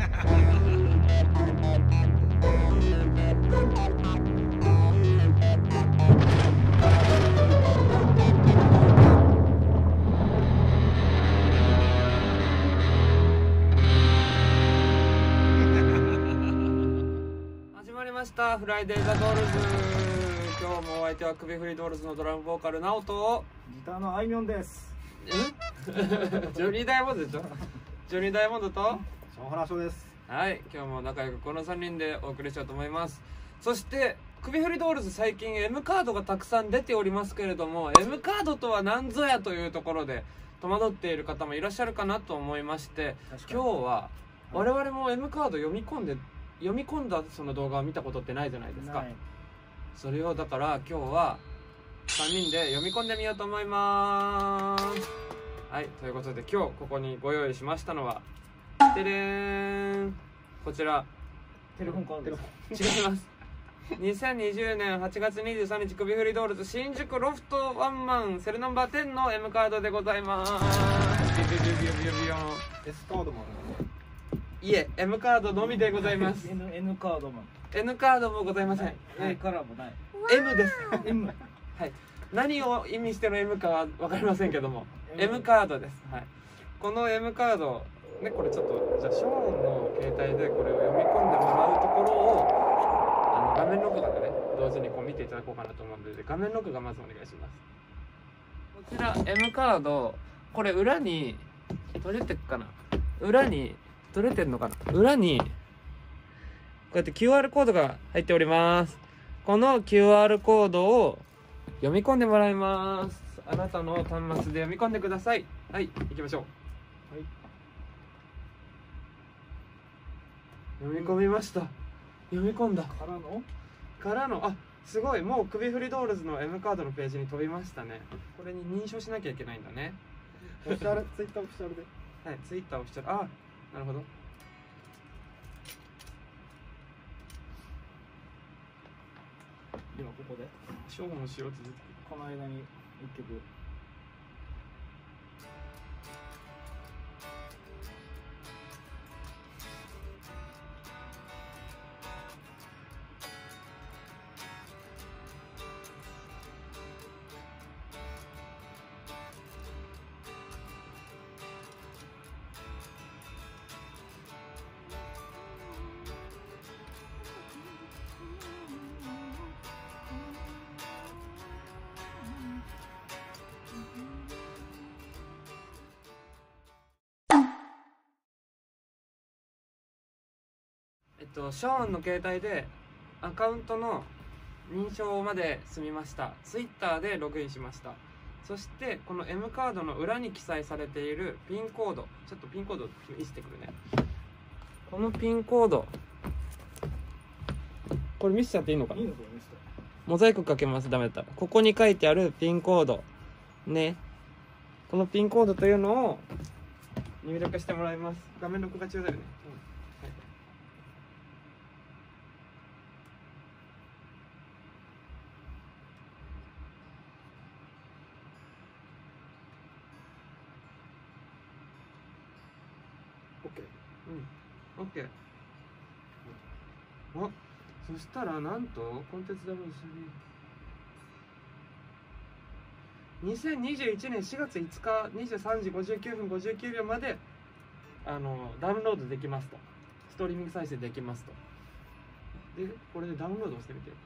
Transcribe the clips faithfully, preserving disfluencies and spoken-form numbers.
始まりましたフライデーザドールズ。今日もお相手は首振りドールズのドラムボーカルナオとギターのあいみょんです。 えジョニーダイヤモンドでしょ。ジョニーダイヤモンドと小原翔です。 はい、今日も仲良くこのさんにんでお送りしようと思います。そして首振りドールズ、最近 M カードがたくさん出ておりますけれども、 M カードとは何ぞやというところで戸惑っている方もいらっしゃるかなと思いまして、今日は我々も M カード読み込んで読み込んだその動画を見たことってないじゃないですか。それをだから今日はさんにんで読み込んでみようと思います。はい、ということで今日ここにご用意しましたのはてれーん、こちらテレフォンカードです。 違います。にせんにじゅうねんはちがつにじゅうさんにち首振りドールズ新宿ロフトワンマンセルナンバーじゅうの M カードでございます。ビビビビビビビヨン S カードもある。 いえ M カードのみでございます。 N, N カードも N カードもございません。 A カラーもない。 M です。 M はい、何を意味しての M かは分かりませんけどもM カードです。はい、この M カードね、これちょっとじゃあショーンの携帯でこれを読み込んでもらうところをあの画面録画でね同時にこう見ていただこうかなと思うので、画面録画まずお願いします。こちら M カード、これ裏に取れてっかな、裏に取れてんのかな、裏にこうやって キューアール コードが入っております。この キューアール コードを読み込んでもらいます。あなたの端末で読み込んでください。はい、行きましょう。はい、読み込みました。読み込んだからのからのあ、すごい、もう首振りドールズの M カードのページに飛びましたね。これに認証しなきゃいけないんだね。 オフィシャル、ツイッターオフィシャルで。 はい、ツイッターオフィシャル、あ、なるほど。 今ここで勝負のしようと出てくる。 この間に一曲。 えっと、ショーンの携帯でアカウントの認証まで済みました。ツイッターでログインしました。そしてこの M カードの裏に記載されているピンコード、ちょっとピンコード見せてくるね。このピンコード、これ見せちゃっていいのかな。 いいのこれ見せて。 モザイクかけます。ダメだったらここに書いてあるピンコードね、このピンコードというのを入力してもらいます。画面録画中だよね。うん、はい、うん、オッケー。あ、そしたらなんとコンテンツダウンロードするにせんにじゅういちねんしがついつかにじゅうさんじごじゅうきゅうふんごじゅうきゅうびょうまであのダウンロードできますと、ストリーミング再生できますと。でこれでダウンロードをしてみて、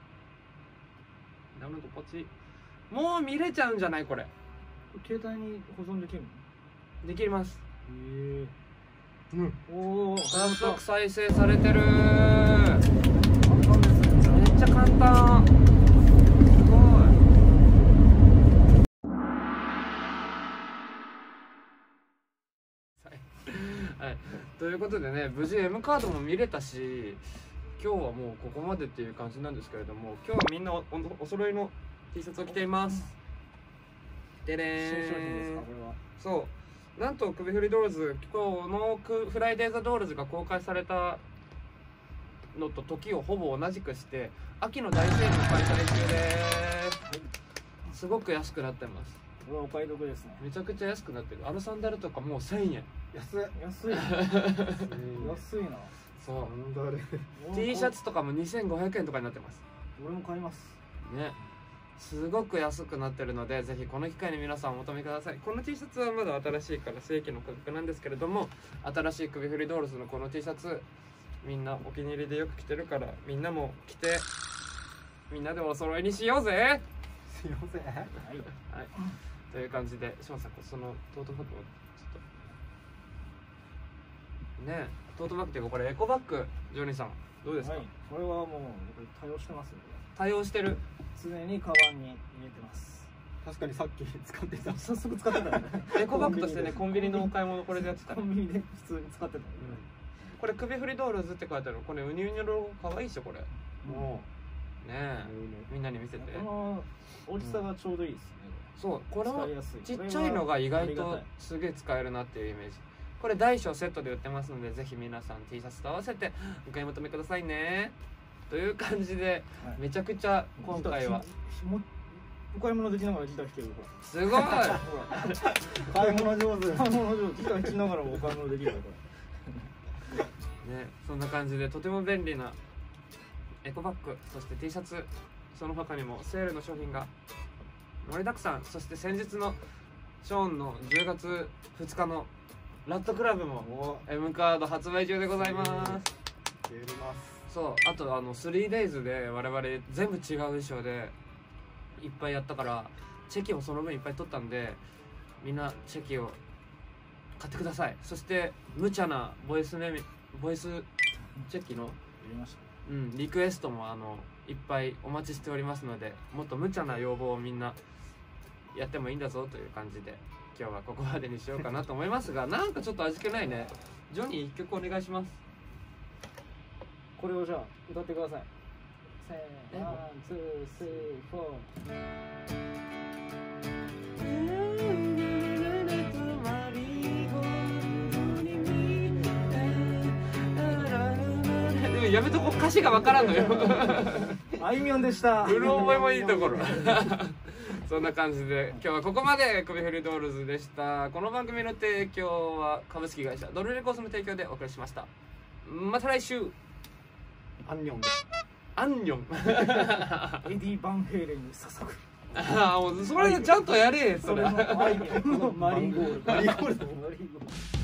ダウンロードポチ。もう見れちゃうんじゃない？これ携帯に保存できるの？ できます。 へえ。 うん、 おお、 早速再生されてる。 簡単ですね。 めっちゃ簡単。すごい。はい、ということでね、無事 M カードも見れたし、今日はもうここまでっていう感じなんですけれども、今日はみんな お, お揃いの T シャツを着ています。でれーん。 新商品ですかこれは。 そう、なんと首振りドールズ、今日のフライデーザドールズが公開されたのと時をほぼ同じくして秋の大セールの開催中です。すごく安くなってます。 これはお買い得ですね。 めちゃくちゃ安くなってる。あのサンダルとかもうせんえん。 安い。 安い安いな。 そサンダル。 う T シャツとかもにせんごひゃくえんとかになってます俺も買いますね。すごく安くなってるので、ぜひこの機会に皆さんお求めください。この T シャツはまだ新しいから正規の価格なんですけれども、新しい首振りドールズのこの T シャツみんなお気に入りでよく着てるから、みんなも着てみんなでお揃いにしようぜ。 すいません。 はい、 はい、という感じで、翔さんそのトートバッグをちょっとね、トートバッグっていうかこれエコバッグ、ジョニーさんどうですか？ はい、これはもう多用してますよ。 対応してる。 常にカバンに入れてます。 確かにさっき使ってた。 早速使ってたね。 エコバッグとしてね、コンビニのお買い物これでやってたコンビニで普通に使ってた、ね。 これ首振りドールズって書いてあるの、これウニウニのロゴかわいいっしょこれ。 もねえ、みんなに見せて。 この大きさがちょうどいいですね。 そう、これは使いやすい。 ちっちゃいのが意外とありがたいすげえ使えるなっていうイメージ。これ大小セットで売ってますので、ぜひ皆さん T シャツと合わせてお買い求めくださいね。という感じで、 はいめちゃくちゃ今回はもお買い物できながらギター弾ける。 すごいほら買い物上手。買い物上手。ギター弾きながらもお買い物できるからこね、そんな感じでとても便利なエコバッグ、そして T シャツ、その他にもセールの商品が盛りだくさん。そして先日のショーンのじゅうがつふつかのラットクラブも M カード発売中でございます。 やります。 そう、あとあの スリーデイズ で我々全部違う衣装でいっぱいやったから、チェキもその分いっぱい取ったんで、みんなチェキを買ってください。そして無茶なボイスメミボイスチェキのれ。やりました。 うんリクエストもあのいっぱいお待ちしておりますので、もっと無茶な要望をみんなやってもいいんだぞという感じで、今日はここまでにしようかなと思いますが、なんかちょっと味気ないね。ジョニー一曲お願いします。 これをじゃあ歌ってください。せーの、ワン、ツー、スリー、フォでもやめとこ、歌詞がわからんのよ。 ー。あいみょんでした。 うる覚えもいいところ。そんな感じで今日はここまで首振りドールズでした。この番組の提供は株式会社ドルレコースの提供でお送りしました。また来週。 アンニョンです。 アンニョン。 エディ・バンヘイレンに捧ぐ。 ああ、もうそれちゃんとやれそれ。 それのあいみょんのマリーゴールド。 マリーゴールド。 マリーゴールド。